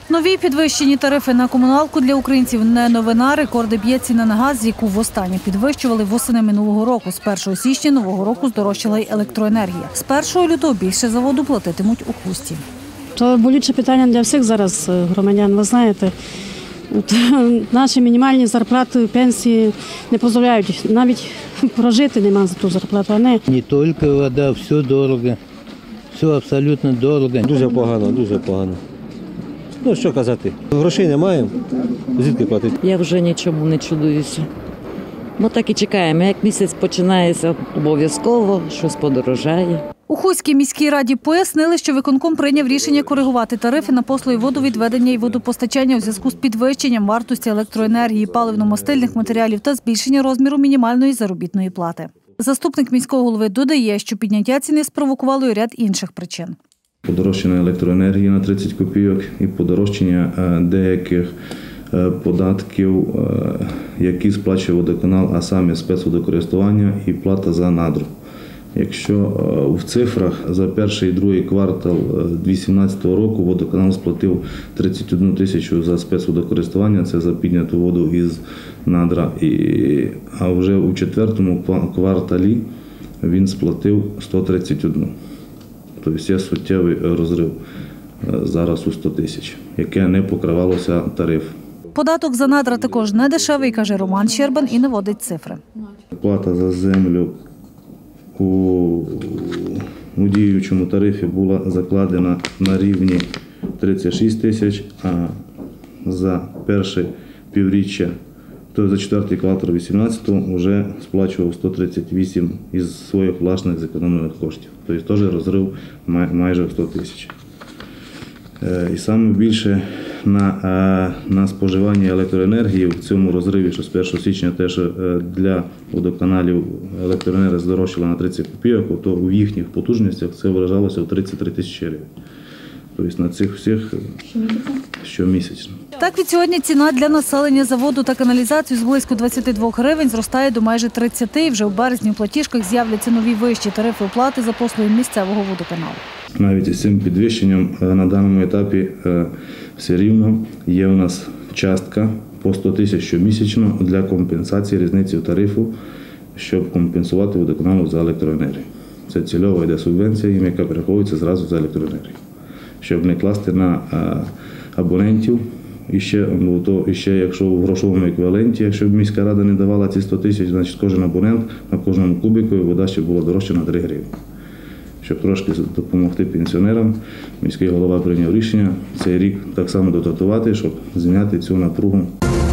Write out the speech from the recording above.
Нові підвищені тарифи на комуналку для українців не новина. Рекорди б'є ціна на газ, яку востаннє підвищували восени минулого року. З 1 січня нового року здорожчала й електроенергія. З 1 лютого більше за воду платитимуть у Хусті. Це болюче питання для всіх зараз громадян. Ви знаєте, наші мінімальні зарплати, пенсії не дозволяють. Навіть прожити нема за ту зарплату. А не тільки вода, все дорого. Все абсолютно дорого. Дуже погано, дуже погано. Ну, що казати, грошей немає, звідки платити? Я вже нічому не чудуюся. Ми так і чекаємо, як місяць починається, обов'язково щось подорожає. У Хуській міській раді пояснили, що виконком прийняв рішення коригувати тарифи на послуги водовідведення і водопостачання у зв'язку з підвищенням вартості електроенергії, паливно-мастильних матеріалів та збільшення розміру мінімальної заробітної плати. Заступник міського голови додає, що підняття ціни спровокувало й ряд інших причин. Подорожчання електроенергії на 30 копійок і подорожчання деяких податків, які сплачує водоканал, а саме спецводокористування і плата за надру. Якщо в цифрах за перший і другий квартал 2018 року водоканал сплатив 31 тисячу за спецводокористування, це за підняту воду із надра, а вже у четвертому кварталі він сплатив 131. Тобто є суттєвий розрив зараз у 100 тисяч, яке не покривалося тариф. Податок за надра також не дешевий, каже Роман Щербан і наводить цифри. Плата за землю у діючому тарифі була закладена на рівні 36 тисяч, а за перше півріччя, тобто за четвертий квартал 2018-го вже сплачував 138 із своїх власних зекономлених коштів. Тобто теж розрив майже в 100 тисяч. І саме більше на споживання електроенергії в цьому розриві, що з 1 січня теж для водоканалів електроенергія здорожчала на 30 копійок, то в їхніх потужностях це виражалося в 33 тисячі гривень. Тобто на цих всіх щомісячно. Так, відсьогодні ціна для населення за воду та каналізацію з близько 22 гривень зростає до майже 30, і вже в березні в платіжках з'являться нові вищі тарифи оплати за послуги місцевого водоканалу. Навіть із цим підвищенням на даному етапі все рівно є у нас частка по 100 тисяч щомісячно для компенсації різниці в тарифу, щоб компенсувати водоканалу за електроенергію. Це цільова йде субвенція, яка перераховується зразу за електроенергію, щоб не класти на абонентів. І ще, якщо в грошовому еквіваленті, якщо б міська рада не давала ці 100 тисяч, значить кожен абонент на кожному кубику вода ще була дорожча на 3 гривні. Щоб трошки допомогти пенсіонерам, міський голова прийняв рішення цей рік так само дотатувати, щоб зняти цю напругу.